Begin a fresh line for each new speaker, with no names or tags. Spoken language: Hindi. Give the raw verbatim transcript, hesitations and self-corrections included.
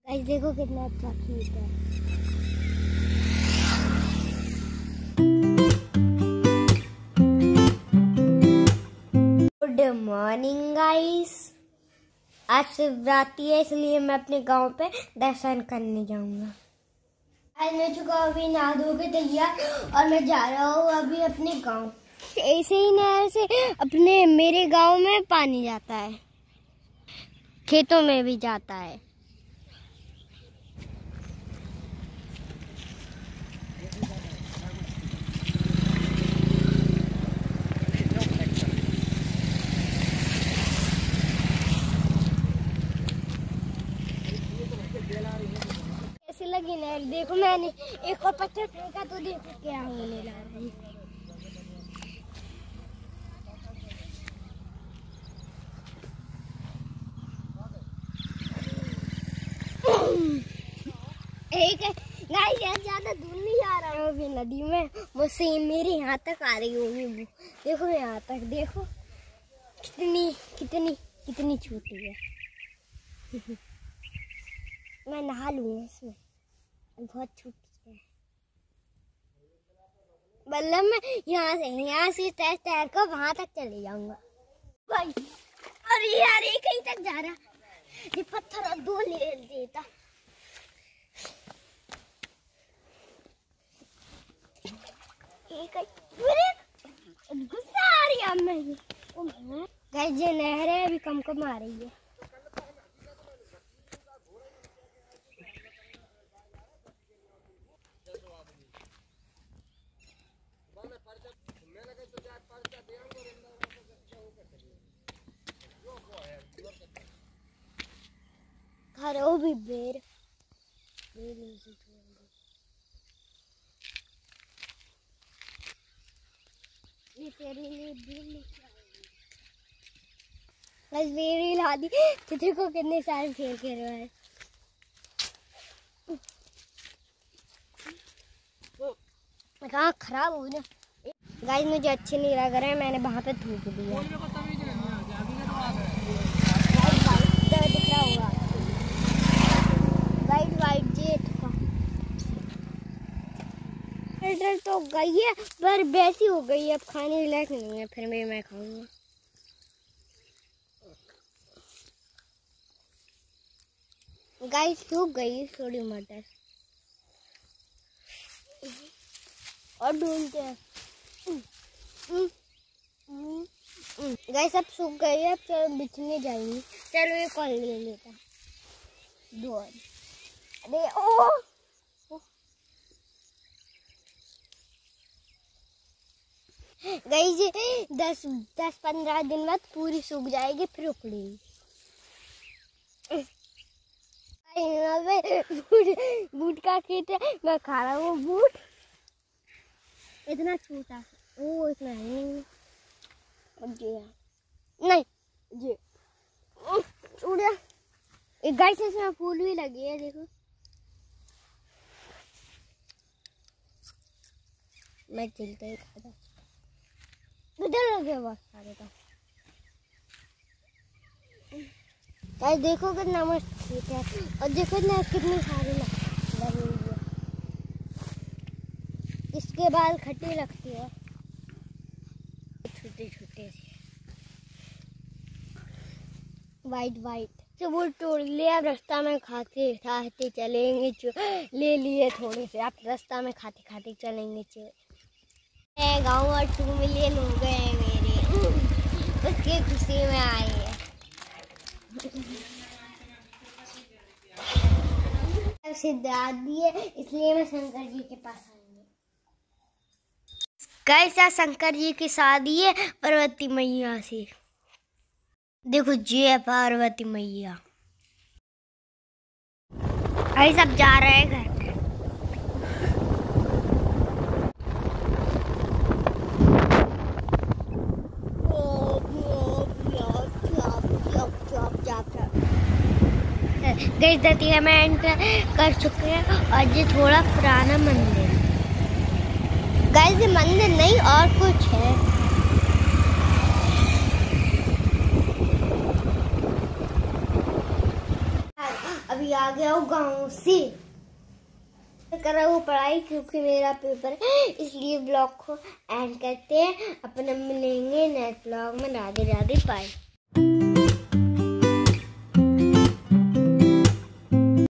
आज देखो कितना अच्छा खेत है। Good morning guys. आज शिवरात्रि है इसलिए मैं अपने गांव पे दर्शन करने जाऊंगा। आज मैं चुका अभी नहा धो के तैयार और मैं जा रहा हूँ अभी अपने गांव। ऐसे ही नहर से अपने मेरे गांव में पानी जाता है, खेतों में भी जाता है। ऐसे लगी नहर, देखो मैंने एक और पत्थर फेंका तो देखो क्या होने लगा है। एक गाइस यार ज्यादा दूर नहीं जा रहा हूँ अभी नदी में, मुझसे मेरे यहाँ तक आ रही होगी वो। देखो यहाँ तक, देखो कितनी कितनी कितनी छोटी है। मैं नहा लूंगा इसमें, बहुत छोटी है। मतलब मैं यहाँ से यहाँ से तैर तैर कर वहां तक चले जाऊंगा भाई। अरे यार ये कहीं तक जा रहा, ये पत्थर और दो ले देता। गुस्सा आ रही है मैं। गाइस ये नहर है अभी कम कम आ रही है। घरों भी बेर बेर बस मेरी ला दी तो देखो कितने सारे खेल खेल रहे हैं। कहाँ खराब हो ना गाइस, मुझे अच्छे नहीं लग रहे हैं, मैंने वहां पे थूक दिया। दिख रहा होगा वाइट वाइट जेट का तो गई है पर वैसी हो गई है, अब खाने लायक नहीं है। फिर मैं मैं खाऊंगा। गाइस सूख गई थोड़ी मटर और ढूंढते हैं। गाइस सब सूख गई है, अब चलो बिछने जाएंगे। चलो ये कॉल ले लेता दो। अरे ओ गाइस दस दस पंद्रह दिन बाद पूरी सूख जाएगी, फिर उखड़ेगी। बूट का खेत है, मैं खा रहा हूँ बूट। इतना छोटा ओ इतना नहीं नहीं जी उड़ा। एक गाइस इसमें फूल भी लगी है, देखो। मैं चिलते ही खाता उधर लगे बहुत सारे का। गाइस देखो कितना मस्त खेत है और देखो ना कितनी सारी लगी हुई है। इसके बाल खट्टी लगती है, छोटे छोटे से वाइट वाइट से वो तोड़ लिया। अब रास्ता में खाते खाते चलेंगे, ले लिए थोड़े से, आप रास्ता में खाते खाते चलेंगे। गाँव और टू मिलियन हो गए हैं मेरे, उसकी खुशी में आई है। सिद्धार्थी है इसलिए मैं शंकर जी के पास आऊंगी। कैसा शंकर जी की शादी है पार्वती मैया से। देखो जय पार्वती मैया। भाई सब जा रहे हैं घर। गाइस दतिया में एंटर कर चुके हैं और ये थोड़ा पुराना मंदिर है। गाइस ये मंदिर नहीं और कुछ है। अभी आ गया हूँ गाँव से, कर रहा हूँ पढ़ाई क्योंकि मेरा पेपर है, इसलिए ब्लॉग को एंड करते हैं। अपना मिलेंगे नेक्स्ट ब्लॉग में। राधे राधे, बाय।